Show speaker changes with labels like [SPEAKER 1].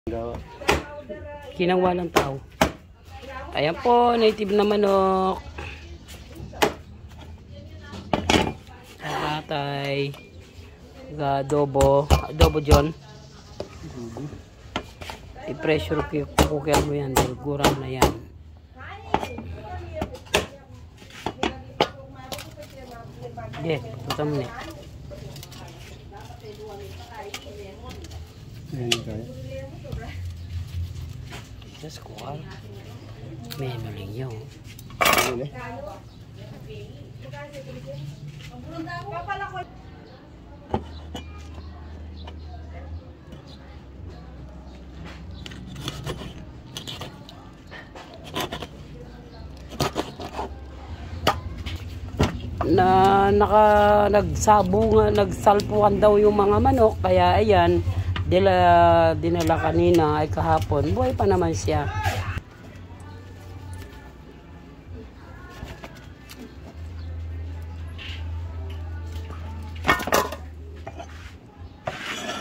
[SPEAKER 1] Kinangwa ng tao. Ayan po, native na manok. Atay. Adobo. Adobo John. I-pressure cooker mo yan. Guram na yan. Hindi, puta mo na. Just kuha. Menuling yun. Nagsalpukan daw yung mga manok, kaya ayan, dinala kanina ay kahapon, buhay pa naman siya.